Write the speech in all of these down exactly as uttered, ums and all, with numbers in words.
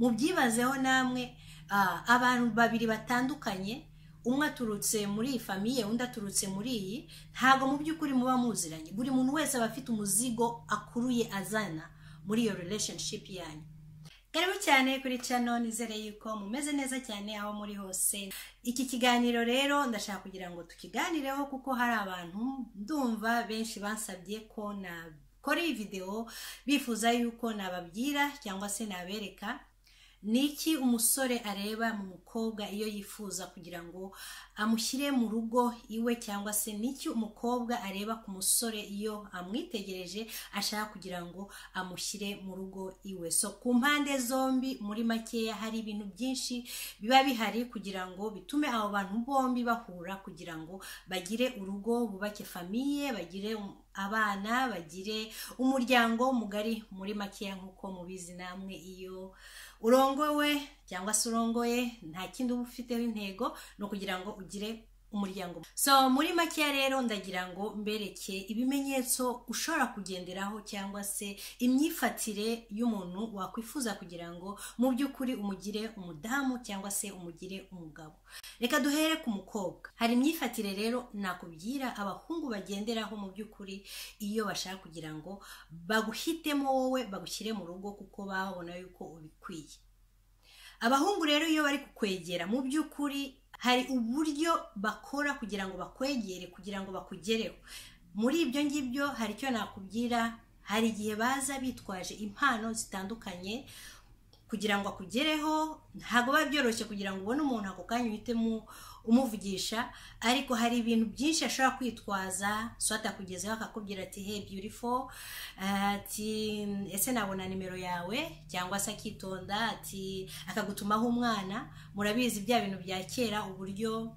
mubyibazeho namwe. uh, abantu babiri batandukanye, umwe aturutse muri iyi famiye undi aturutse muri iyi, ntago mu by'ukuri muba muziranye. Buri muntu wese aba afite umuzigo akuruye azana muri iyo relationship yanyu. Karibu cyane kuri channel, nizere yuko mumeze neza cyane aho muri hose. Iki kiganiro rero ndashaka kugira ngo tukiganireho kuko hari abantu ndumva benshi bansabye ko na kora iyi video bifuza yuko nababwira cyangwa se nabereka niki umusore areba mu mukobwa iyo yifuza kugira ngo amushyire mu rugo iwe, cyangwa se niki umukobwa areba ku musore iyo amwitegereje ashaka kugira ngo amushyire mu rugo iwe. So ku mpande zombi muri makeya hari ibintu byinshi biba bihari kugira ngo bitume abo bantu bombi bahura kugira ngo bagire urugo, bubake famiye, bagire abana, bagire umuryango mugari muri makeya. Nkuko mubizi namwe, iyo urongowe cyangwa se urongoye nta kindi uba ufiteho intego no kugira ngo ugire umuryango. So muri makeya rero ndagira ngo mbereke ibimenyetso ushobora kugenderaho cyangwa se imyifatire y'umuntu wakwifuza kugira ngo mu by'ukuri umugire umudamu cyangwa se umugire umugabo. Reka duhere ku mukobwa. Hari imyifatire rero nakubwira abahungu bagenderaho mu by'ukuri iyo bashaka kugira ngo baguhitemo wowe, bagushyire mu rugo kuko babona yuko ubikwiye. Abahungu rero iyo bari kukwegera mu by'ukuri hari uburyo bakora kugira ngo bakwegere, kugira ngo bakugereho. Muri ibyo ngibyo hari icyo nakubwira, hari igihe baza bitwaje impano zitandukanye kugira ngo akugereho. Ntabwo biba byoroshye kugira ngo ubone umuntu ako kanya uhite umuvugisha, ariko hari ibintu byinshi ashobora kwitwaza. So atakugezeho akakubwira ati hey beautiful, ati ese nabona nimero yawe, cyangwa se akitonda ati akagutumaho umwana. Murabizi bya bintu bya kera uburyo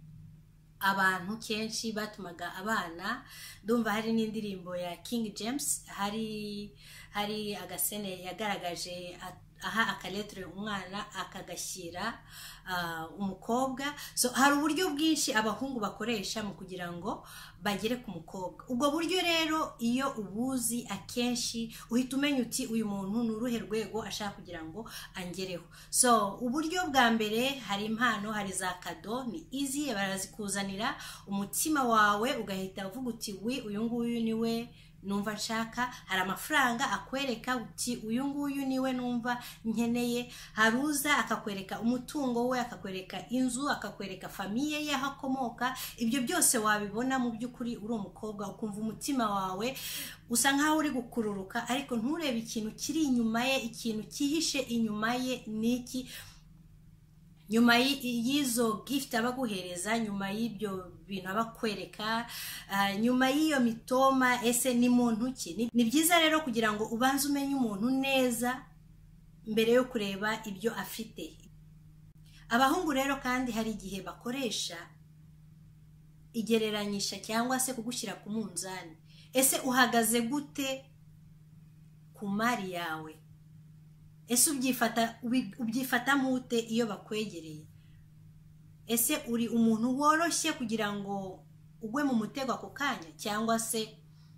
abantu kenshi batumaga abana. Ndumva hari n'indirimbo ya King James, hari hari agasene yagaragaje aha akaletre umwana akagashyira uh, umukobwa. So hari uburyo bwinshi abahungu bakoresha mu kugira ngo bagere ku mukobwa. Ubwo buryo rero iyo ubuzi akenshi uhita umenya uti uyu muntu ni uruhe rwego ashaka kugira ngo angereho. So uburyo bwa mbere hari impano, hari za kado, ni easy, barazikuzanira umutima wawe ugahita uvuga uti wi uyu nguyu niwe numva nshaka. Hari amafaranga akwereka uti uyu nguyu niwe numva nkeneye. Haruza akakwereka umutungo we, akakwereka inzu, akakwereka famiye ye akomoka. Ibyo byose wabibona mu by'ukuri uri umukobwa, ukumva umutima wawe usa nkaho uri gukururuka, ariko nturebe ikintu kiri inyuma ye, ikintu kihishe inyuma ye niki. Nyuma y'izo gift abaguhereza, nyuma y'ibyo bintu abakwereka, uh, nyuma y'iyo mitoma, ese ni muntu ki? Ni byiza rero kugira ngo ubanze umenye umuntu neza mbere yo kureba ibyo afite. Abahungu rero kandi hari igihe bakoresha igereranyisha cyangwa se kugushyira ku munzani. Ese uhagaze gute ku mari yawe? Ese ubyifata ubyifata mute iyo bakwegereye? Ese uri umuntu woroshye kugira ngo ugwe mu mutego ako kanya, cyangwa se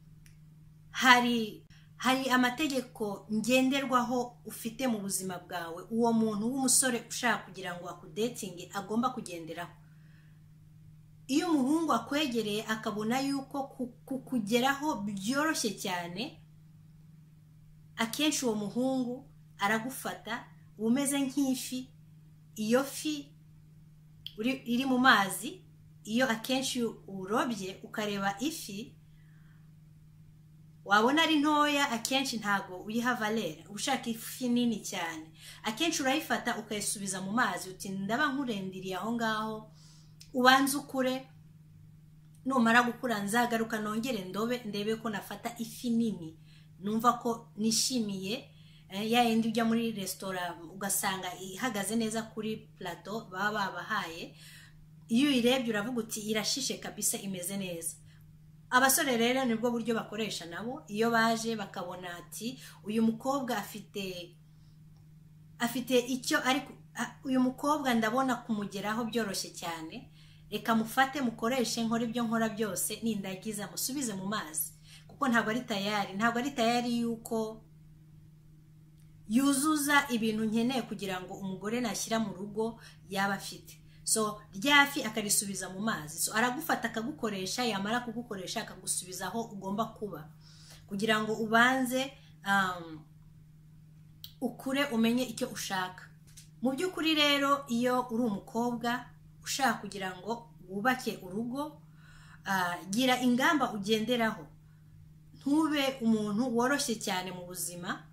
hari hari amategeko ngenderwaho ufite mu buzima bwawe uwo muntu w'umusore ushaka kugira ngo akudatinge agomba kugenderaho? Iyo umuhungu akwegereye akabona yuko kukugeraho byoroshye cyane, akenshi uwo muhungu aragufata umeze nk'ifi. Iyo fi iri mu mazi, iyo akenshi urobye ukareba ifi wabona ari ntoya, akenshi ntago uyiha valere. Ushaka ifi nini cyane, akenshi urayifata ukayisubiza mu mazi uti ndaba nkurendiriye aho ngaho ubanze ukure, numara gukura nzagaruka nongere ndobe ndebe ko nafata ifi nini numva ko nishimiye. Ya yindi ujya muri restaurant ugasanga ihagaze neza kuri plateau baba babahaye, iyo uyirebye uravuga uti irashishe kabisa, imeze neza. Abasore rero nibwo buryo bakoresha nabo iyo baje bakabona ati uyu mukobwa afite afite icyo, ariko uyu mukobwa ndabona kumugeraho byoroshye cyane, reka mufate mukoreshe nkora ibyo nkora byose, nindagiza musubize mu mazi, kuko ntabwo ari tayari ntabwo ari tayari yuko yuzuza ibintu nkeneye kugira ngo umugore nashyira mu rugo yaba afite. So ryafi akarisubiza mu mazi. So aragufata akagukoresha, yamara kugukoresha akagusubiza aho ugomba kuba kugira ngo ubanze um, ukure umenye icyo ushaka. Mu by'ukuri rero iyo uri umukobwa ushaka kugira ngo wubake urugo, uh, gira ingamba ugenderaho. Ntube umuntu woroshye cyane mu buzima,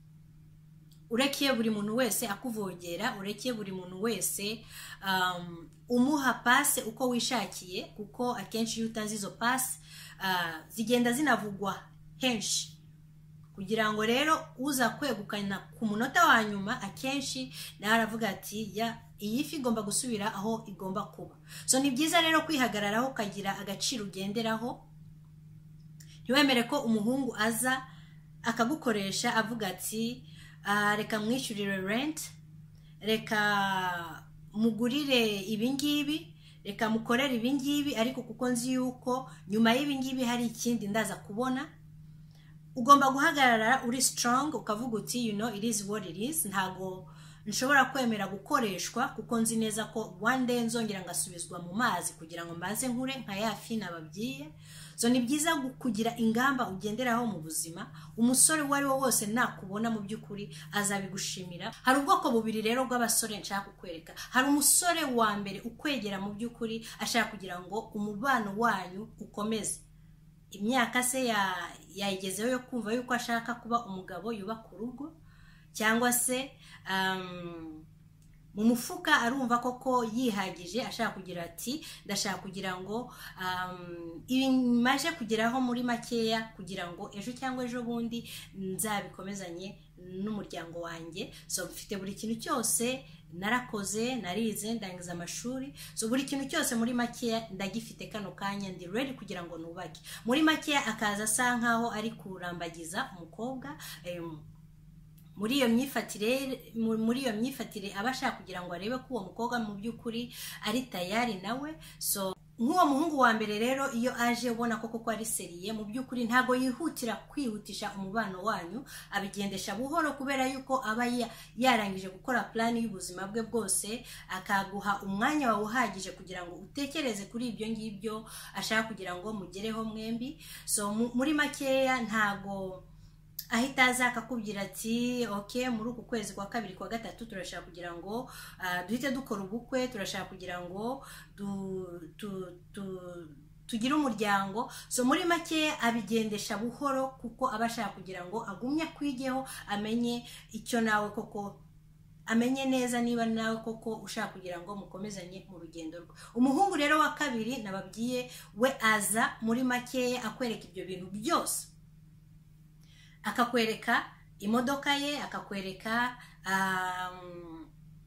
urekeye buri muntu wese akuvogera, urekeye buri muntu wese um, umuha pase uko wishakiye, kuko akenshi iyo utazi izo pase uh, zigenda zinavugwa henshi, kugira ngo rero uza kwegukana ku munota wa nyuma akenshi nawe aravuga ati ya iyi fi igomba gusubira aho igomba kuba. So ni byiza rero kwihagararaho ukagira agaciro ugenderaho. Ntiwemere ko umuhungu aza akagukoresha avuga ati uh, reka mwishyurire rent, reka mugurire ibingibi, reka mukorere ibingibi, ariko kuko nzi yuko nyuma y'ibingibi hari ikindi ndaza kubona. Ugomba guhagarara uri strong ukavuga uti you know it is what it is. Ntago nshobora kwemera gukoreshwa kuko nzi neza ko one day nzongera ngasubizwa mu mazi kugira ngo mbaze nkure nka yafi nababwiye. So ni byiza kugira ingamba ugenderaho mu buzima. Umusore wari wo wose nakubona mu by'ukuri azabigushimira. Hari ubwoko bubiri rero bw'abasore nshaka kukwereka. Hari umusore wa mbere ukwegera mu by'ukuri ashaka kugira ngo umubano wanyu ukomeze. Imyaka se ya yayigezeho yo kumva yuko ashaka kuba umugabo yubaka urugo, cyangwa se um, mu mufuka arumva koko yihagije ashaka kugira ati ndashaka kugira ngo um, ibimaje kugeraho muri makeya kugira ngo ejo cyangwa ejo bundi nzabikomezanye n'umuryango wanjye. So mfite buri kintu cyose, narakoze, narize, ndangiza amashuri. So buri kintu cyose muri makeya ndagifite kano kanya, ndi ready kugira ngo nubake. Muri makeya akaza asa nkaho ari kurambagiza umukobwa, um, muri iyo myifatire muri iyo myifatire abashaka kugira ngo arebe ko uwo mukobwa mu by'ukuri ari tayari nawe. So nk'uwo muhungu wa mbere rero iyo aje ubona koko ko ari seriye, mu by'ukuri ntago yihutira kwihutisha umubano wanyu, abigendesha buhoro kubera yuko aba yarangije gukora plan y'ubuzima bwe bwose, akaguha umwanya wawe uhagije kugira ngo utekereze kuri ibyo ngibyo ashaka kugira ngo mugereho mwembi. So muri makeya ntago ahita aza akakubwira ati okay muri uku kwezi kwa kabiri kwa gatatu turashaka kugira ngo uh, duhite dukora ubukwe, turashaka kugira ngo du, tu, tu, tugire umuryango. So muri make abigendesha buhoro kuko abashaka kugira ngo agumye kwigeho, amenye icyo nawe koko amenye neza niba nawe koko ushaka kugira ngo mukomezanye mu rugendo rwe. Umuhungu rero wa kabiri nababwiye we aza muri make akwereka ibyo bintu byose, akakwereka imodoka ye, akakwereka um,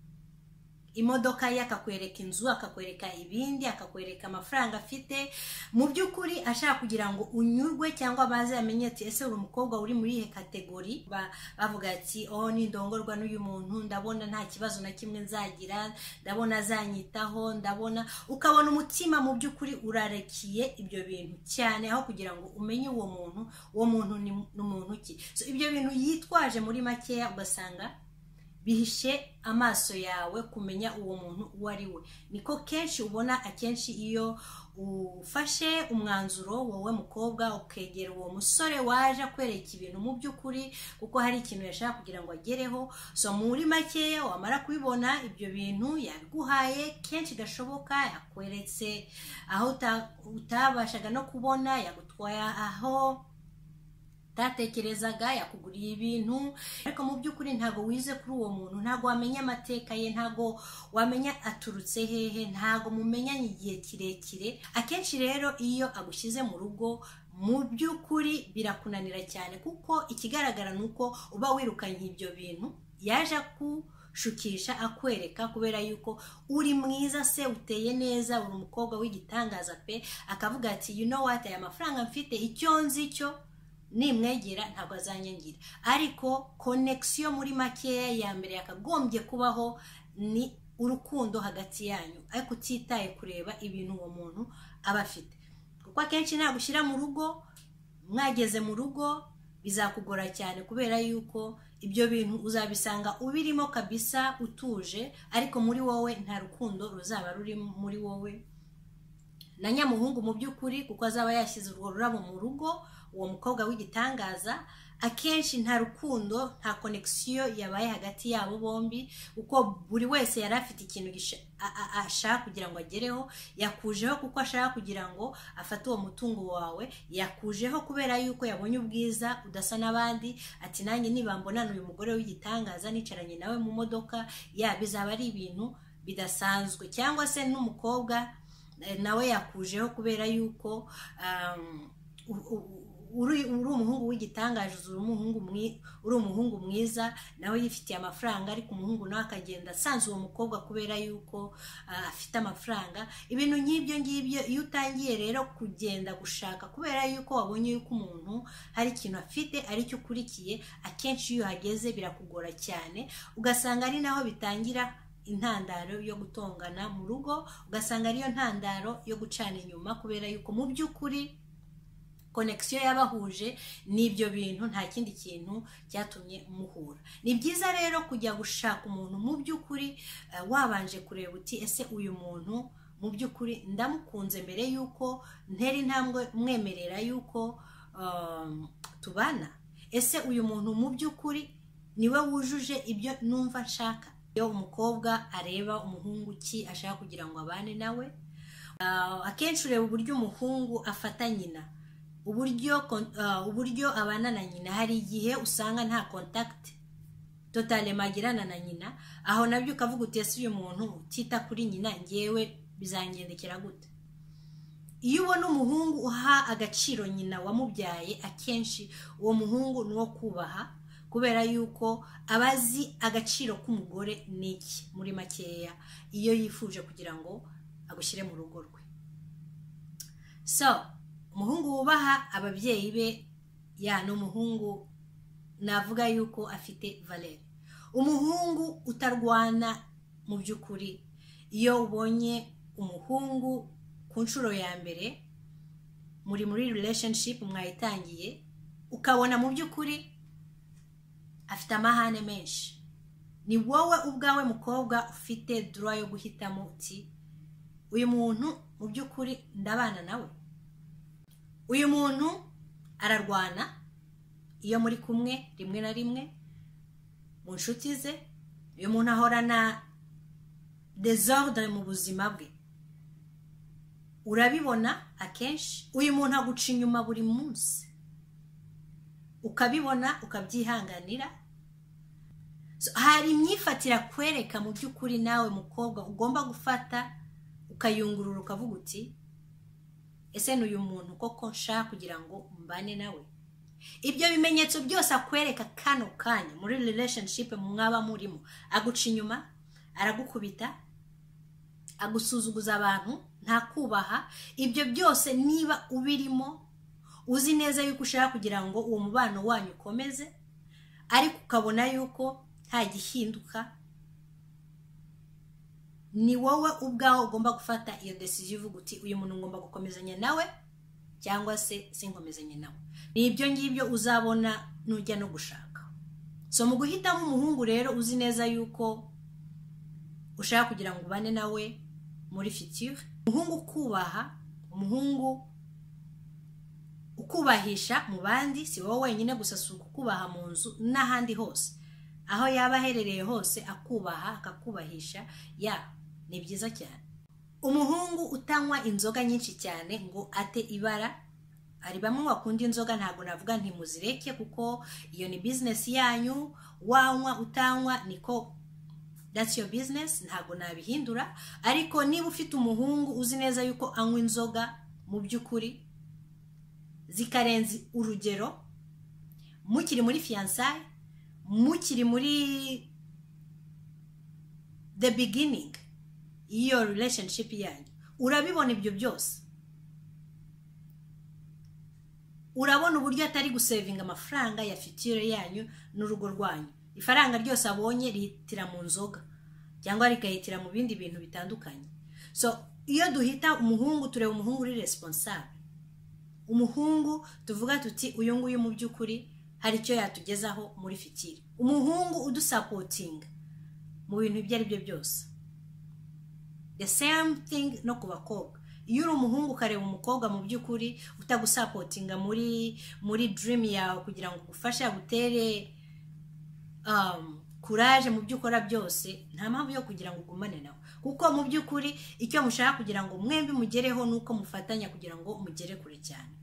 imodoka ye, akakwereka inzu, akakwereka ibindi, akakwereka amafaranga afite. Mu by'ukuri ashaka kugira ngo unyurwe cyangwa baze amenye ati ese uri umukobwa uri muri iyi kategori. Bavuga ati oh ni ndongorwa n'uyu muntu, ndabona nta kibazo na kimwe nzagira, ndabona azanyitaho, ndabona ukabona umutima mu by'ukuri urarekiye ibyo bintu cyane, aho kugira ngo umenye uwo muntu uwo muntu ni umuntu ki. So ibyo bintu yitwaje muri makeya ugasanga bihishe amaso yawe kumenya uwo muntu uwo ari we. Niko kenshi ubona akenshi iyo ufashe umwanzuro wowe mukobwa ukegera uwo musore waje kwereka ibintu mu by'ukuri kuko hari ikintu yashaka kugira ngo agereho. So muri makeya wamara kubibona ibyo bintu yabiguhaye kenshi gashoboka, yakweretse aho utabashaga no kubona, yagutwaye aho tatekerezaga, yakuguriye ibintu, ariko mu by'ukuri ntago wize kuri uwo muntu, ntago wamenya amateka ye, ntago wamenya aturutse hehe, ntago mumenyanye igihe kirekire. Akenshi rero iyo agushyize mu rugo mu by'ukuri birakunanira cyane kuko ikigaragara nuko uba wirukanye ibyo bintu yaje ku shukisha akwereka kubera yuko uri mwiza se, uteye neza, uri umukobwa w'igitangaza pe, akavuga ati you know what, aya mafaranga mfite icyo nzi cyo nimwegera ntabwo azanyangira. Ariko connection muri makeya ya mbere yakagombye kubaho ni urukundo hagati yanyu, ariko utitaye kureba ibintu uwo muntu aba afite, kuko akenshi nagushyira mu rugo, mwageze mu rugo bizakugora cyane kubera yuko ibyo bintu uzabisanga ubirimo kabisa utuje, ariko muri wowe nta rukundo ruzaba ruri muri wowe na nyamuhungu mu by'ukuri, kuko azaba yashyize urwo rurabo mu rugo. Uwo mukobwa w'igitangaza akenshi nta rukundo, nta connection yabaye hagati yabo bombi, uko buri wese yari afite ikintu ashaka kugira ngo agereho. Yakujeho kuko ashaka kugira ngo afate uwo mutungo wawe, yakujeho kubera yuko yabonye ubwiza udasa n'abandi, ati nanjye nibambonana uyu mugore w'igitangaza nicaranye nawe mu modoka, ya bizaba ari ibintu bidasanzwe. Cyangwa se n'umukobwa nawe yakujeho kubera yuko um, uri umuhungu w'igitangaje, uri umuhungu mwi uri umuhungu mwiza, nawe yifitiye amafaranga, ariko umuhungu nawe akagenda sanze uwo mukobwa kubera yuko uh, afite amafaranga. Ibintu nk'ibyo ngibyo iyo utangiye rero kugenda gushaka kubera yuko wabonye yuko umuntu hari ikintu afite ari cyo ukurikiye, akenshi iyo hageze birakugora cyane, ugasanga ari naho bitangira intandaro yo gutongana mu rugo, ugasanga ariyo ntandaro yo gucana inyuma, kubera yuko mu by'ukuri connection yabahuje n'ibyo bintu, nta kindi kintu cyatumye muhura. Ni byiza rero kujya gushaka umuntu mu by'ukuri uh, wabanje kureba uti ese uyu muntu mu by'ukuri ndamukunze mbere yuko ntera intambwe mwemerera yuko um, tubana. Ese uyu muntu mu by'ukuri niwe wujuje ibyo numva nshaka. Iyo umukobwa areba umuhungu ki ashaka kugira ngo abane nawe, uh, akenshi ureba uburyo umuhungu afata nyina, uburyo uh, uburyo abana na nyina. Hari igihe usanga nta contact totale magirana na nyina, aho nabyo ukavuga uti ese uyu muntu utita kuri nyina ngewe bizangendekera gute? Iyo ubona umuhungu uha agaciro nyina wamubyaye, akenshi uwo muhungu nuwo kubaha, kubera yuko abazi agaciro k'umugore niki muri makeya iyo yifuje kugira ngo agushyire mu rugo rwe. So umuhungu wubaha ababyeyi be, ya no muhungu navuga yuko afite valeur. Umuhungu utarwana mu by'ukuri, iyo ubonye umuhungu ku nshuro ya mbere muri muri relationship mwayitangiye, ukabona mu by'ukuri afite amahane menshi, ni wowe ubwawe mukobwa ufite droit yo guhitamo uti uyu muntu mu by'ukuri ndabana nawe. Uyu muntu ararwana iyo muri kumwe rimwe na rimwe mu nshuti ze, uyu muntu ahorana desordre mu buzima bwe, urabibona akenshi. Uyu muntu aguca inyuma buri munsi, ukabibona ukabyihanganira. So, hari imyifatira kwereka mu by'ukuri nawe mukobwa ugomba gufata ukayungurura ukavuga uti ese n'uyu muntu koko nshaka kugira ngo mbane nawe. Ibyo bimenyetso byose akwereka kano kanya muri relationship mwaba murimo, aguca inyuma, aragukubita, agusuzuguza abantu, nta kubaha. Ibyo byose niba ubirimo uzi neza yuko ushaka kugira ngo uwo mubano wanyu ukomeze, ariko ukabona yuko nta gihinduka, ni wowe ubwawe ugomba gufata iyo decision uvuga uti uyu muntu ngomba gukomezanya nawe cyangwa se sinkomezanye nawe. Ni ibyo ngibyo uzabona nujya no gushaka. So mu guhitamo umuhungu rero uzi neza yuko ushaka kugira ngo ubane nawe muri future, umuhungu kubaha, umuhungu ukubahisha mu bandi, si wowe wenyine gusa, si ukubaha mu nzu n'ahandi hose, aho yaba aherereye hose akubaha akakubahisha, ya ni byiza cyane. Umuhungu utanywa inzoga nyinshi cyane ngo ate ibara. Ari bamwe bakunda inzoga, ntabwo navuga nti muzireke kuko iyo ni business yanyu, wanywa utanywa niko, that's your business, ntabwo nabihindura. Ariko niba ufite umuhungu uzi neza yuko anywa inzoga mu by'ukuri zikarenza urugero, mukiri muri fiançailles, mukiri muri the beginning iyo relationship yanyu, urabibona ibyo byose. Urabona uburyo atari gusavinga amafaranga ya future yanyu n'urugo rwanyu. Ifaranga ryose abonye rihitira mu nzoga cyangwa rikahitira mu bindi bintu bitandukanye. So iyo duhita umuhungu, tureba umuhungu uri responsable, umuhungu tuvuga tuti uyu nguyu mu by'ukuri hari icyo yatugezaho muri future. umuhungu udusapotinga mu bintu ibyo ari byo byose. The same thing no ku bakobwa. Iyo uri umuhungu ukareba umukobwa mu by'ukuri utagusapotinga muri muri dream yawe kugira ngo ugufashe agutere um, courage mu byo ukora byose, nta mpamvu yo kugira ngo ugumane nawe, kuko mu by'ukuri icyo mushaka kugira ngo mwembi mugereho nuko mufatanya kugira ngo mugere kure cyane.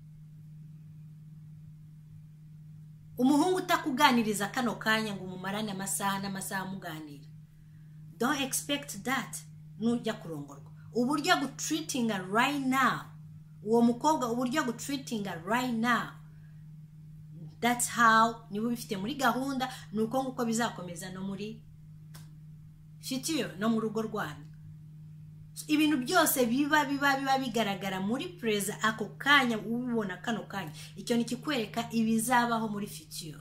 Umuhungu utakuganiriza kano kanya ngo mumarane amasaha n'amasaha muganira, don't expect that nujya kurongorwa. Uburyo gutreatinga right now, uwo mukobwa uburyo gutreatinga right now, that's how nibo bifite muri gahunda, nuko nguko bizakomeza no muri future no mu rugo rwanyu. Ibintu byose biba biba biba bigaragara muri preza ako kanya ubibona kano kanya, icyo nikikwereka ibizabaho muri future.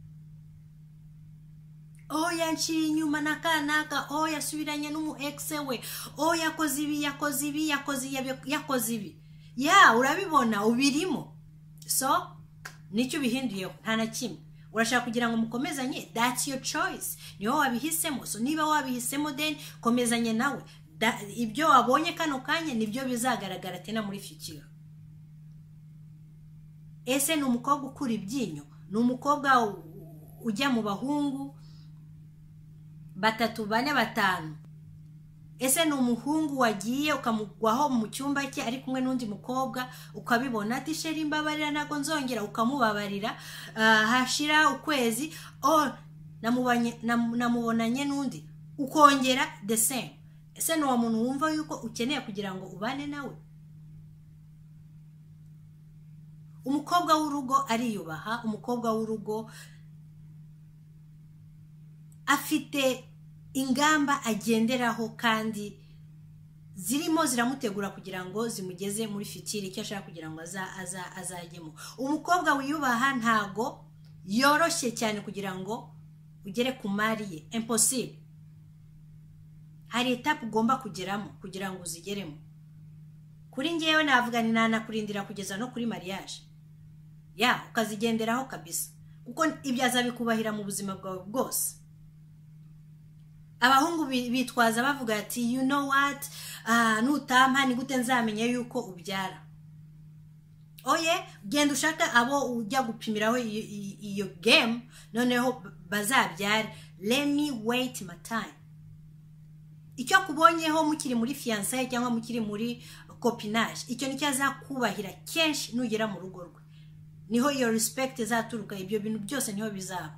Oh yanciye inyuma nakanaka, oh yasubiranye n'umu ex we, oh yakoze ibi yakoze ibi yakoze yakoze ibi. Ya urabibona ubirimo, so nicyo bihinduyeho nta na kimwe. Urashaka kugira ngo mukomezanye, that's your choice, niyo wabihisemo. So niba wabihisemo then komezanye nawe, ibyo wabonye kano kanya nibyo bizagaragara tena muri future. Ese ni umukobwa ukura ibyinyo, ni umukobwa ujya mu bahungu batatu bane batanu. Ese ni umuhungu wagiye ukamugwaho mu cyumba cye ari kumwe n'undi mukobwa ukabibona ati sheri mbabarira nago nzongera, ukamubabarira uh, hashira ukwezi oh namubanye namubonanye n'undi ukongera the same. Ese ni wa muntu wumva yuko ukeneye kugira ngo ubane nawe? Umukobwa w'urugo ariyubaha, umukobwa w'urugo afite ingamba agenderaho kandi zirimo ziramutegura kugira ngo zimugeze muri future icyo ashaka kugira ngo aza aza azajyemo. Umukobwa wiyubaha ntago yoroshye cyane kugira ngo ugere ku mariye, impossible. Hari etape ugomba kugeramo kugira ngo uzigeremo. Kuri ngewe navuga ni nana kurindira kugeza no kuri mariage, ya ukazigenderaho kabisa, kuko ibyo azabikubahira mu buzima bwawe bwose. Abahungu bitwaza bavuga ati you know what, ah nutampa ni gute nzamenye yuko ubyara. Oye genda ushaka abo ujya gupimiraho iyo game noneho bazabyare. Let me wait my time. Icyo kubonyeho mukiri muri fiancé cyangwa mukiri muri copinage, icyo nicyo azakubahira kenshi nugera mu rugo rwe, niho iyo respect zaturuka. Ibyo bintu byose niho bizaba.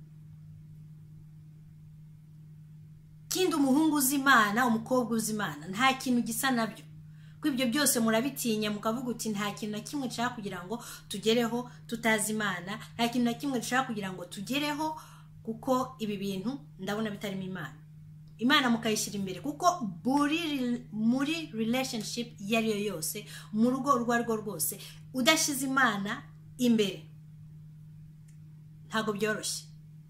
Kindi umuhungu uzimana, umukobwa uzimana, nta kintu gisa nabyo. Ko ibyo byose murabitinya mukavuga uti nta kintu na kimwe nshaka kugira ngo tugereho tutazimana, nta kintu na kimwe nshaka kugira ngo tugereho, kuko ibi bintu ndabona bitarimo Imana. Imana mukayishyira imbere, kuko buri muri relationship yari yo yose, mu rugo rwa rwo rwose, udashize Imana imbere ntago byoroshye.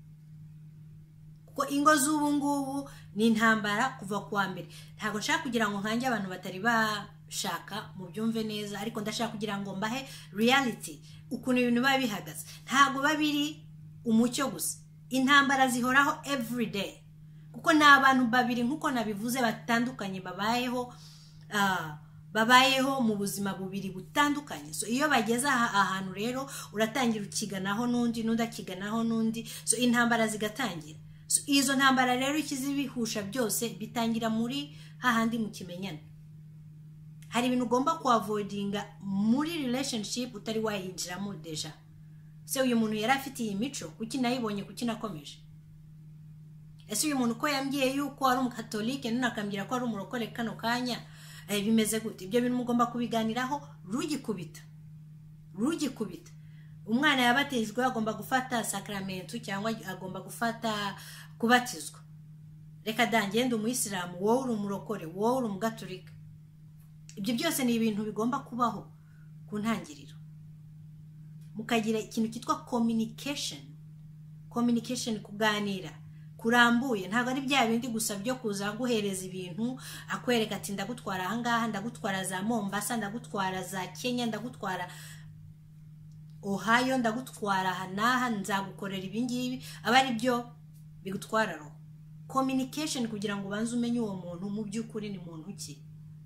Kuko ingo z'ubu ngubu ni intambara kuva kwa mbere. Ntago nshaka kugira ngo nkange abantu batari bashaka mu byumve neza, ariko ndashaka kugira ngo mbahe reality ukuntu ibintu biba bihagaze. Ntago babiri umucyo gusa, intambara zihoraho every day, kuko ni abantu babiri nkuko nabivuze batandukanye babayeho uh, babayeho mu buzima bubiri butandukanye. So iyo bageze ahantu rero uratangira ukiganaho n'undi n'undi akiganaho n'undi, so intambara zigatangira. So izo ntambara rero ikizibihusha byose bitangira muri hahandi mu kimenyana. Hari ibintu ugomba kuavoidinga muri relationship utari wayinjiramo deja. Se uyu muntu yari afite iyi mico, kuki nayibonye, kuki nakomeje? Ese uyu muntu ko yambwiye yuko ari umukatolike none akambwira ko ari umurokore kano kanya, eh, bimeze gute? Ibyo bintu mugomba kubiganiraho rugikubita rugikubita. Umwana yabatijwe agomba gufata sakramentu cyangwa agomba gufata kubatizwa. Reka dangende umuyisilamu, wowe uri umurokore, wowe uri umugatolika. Ibyo byose ni ibintu bigomba kubaho ku ntangiriro. Mukagira ikintu kitwa communication. Communication, kuganira kurambuye, ntabwo ari bya bindi gusa byo kuza guhereza ibintu akwereka ati ndagutwara aha ngaha, ndagutwara za Mombasa, ndagutwara za Kenya, ndagutwara. Ohio ndagutwara aha n'aha nzagukorera ibi ngibi aba ari byo bigutwara roho. Communication kugira ngo ubanze umenye uwo muntu mu by'ukuri ni muntu ki.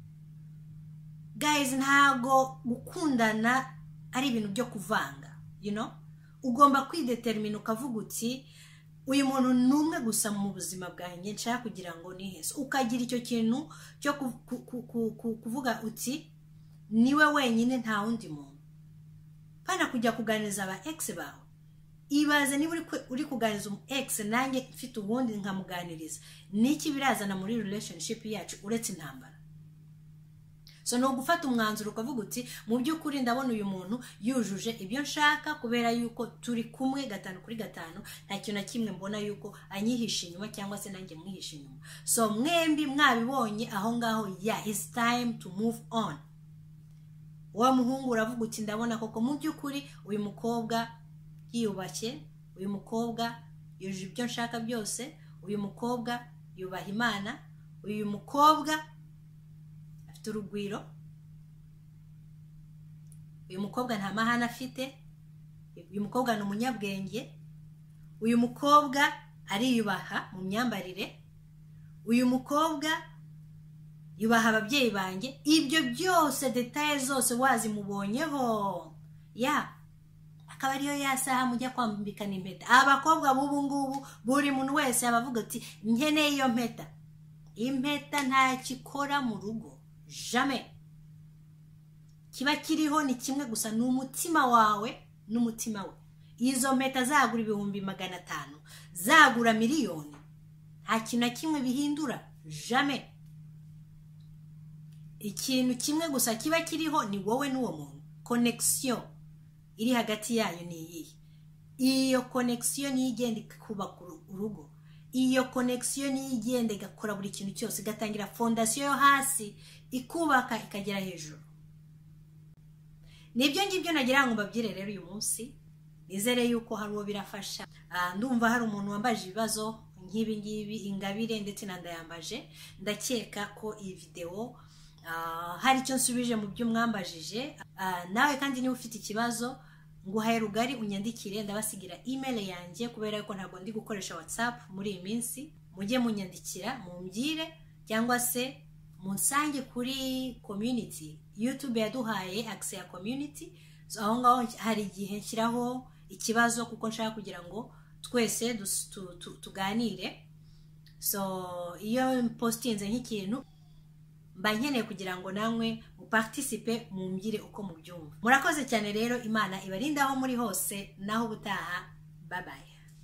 Guys, ntago gukundana ari ibintu byo kuvanga, you know. Ugomba kwidetermine ukavuga uti uyu muntu numwe gusa mu buzima bwanjye nshaka kugira ngo nihese. Ukagira icyo kintu cyo kuvuga uti niwe wenyine nta wundi muntu. Pana kujya kuganiriza aba ex bawe. Ibaze niba uri uri kuganiriza umu ex nanjye mfite ubundi nkamuganiriza. Niki birazana muri relationship yacu uretse intambara? So no gufata umwanzuro ukavuga uti mu by'ukuri ndabona uyu muntu yujuje ibyo nshaka kubera yuko turi kumwe gatanu kuri gatanu nta kintu na kimwe mbona yuko anyihisha inyuma cyangwa se nanjye mwihisha inyuma. So mwembi mwabibonye aho ngaho, yeah, it's time to move on. Wa muhungu uravuga uti ndabona koko mu by'ukuri uyu mukobwa yiyubashye, uyu mukobwa yujuje ibyo nshaka byose, uyu mukobwa yubaha Imana, uyu mukobwa afite urugwiro, uyu mukobwa nta mahana afite, uyu mukobwa ni umunyabwenge, uyu mukobwa ariyubaha mu myambarire, uyu mukobwa yubaha ababyeyi banjye. Ibyo byose details zose wazimubonyeho, ya akaba ariyo yasaha mujya kwambikana impeta. Abakobwa bubu ngubu buri muntu wese abavuga ati nkeneye iyo mpeta. Impeta nta kikora mu rugo, jamais. Kiba kiriho ni kimwe gusa, ni umutima wawe n'umutima we. Izo mpeta zagura ibihumbi magana atanu, zagura miliyoni, nta kintu na kimwe bihindura, jamais. Ikintu kimwe gusa kiba kiriho ni wowe n'uwo muntu. Connection iri hagati yanyu ni iyi. Iyo connection ni igenda kubaka urugo. Iyo connection ni igenda igakora buri kintu cyose, igatangira fondation yo hasi ikubaka ikagera hejuru. Nibyo ngibyo nagira ngo mbabyire rero uyu munsi. Nizere yuko hari uwo birafasha. Uh, ndumva hari umuntu wambaje ibibazo nk'ibi ngibi, Ingabire ndetse na Ndayambaje. Ndakeka ko iyi video Uh, hari icyo nsubije mu byo mwambajije. Uh, nawe kandi niba ufite ikibazo nguhaye rugari unyandikire, ndabasigira email yanjye kubera ko ntabwo ndi gukoresha WhatsApp muri iyi minsi. Mujye munyandikira mumbwire, cyangwa se munsange kuri community. YouTube yaduhaye access ya community, so aho ngaho hari igihe nshyiraho ikibazo kuko nshaka kugira ngo twese tuganire. So iyo postinze nk'ikintu mba nkeneye kugira ngo namwe muparticipe mumbwire uko mubyumva. Murakoze cyane rero, Imana ibarinda aho muri hose, naho ubutaha. Bye bye.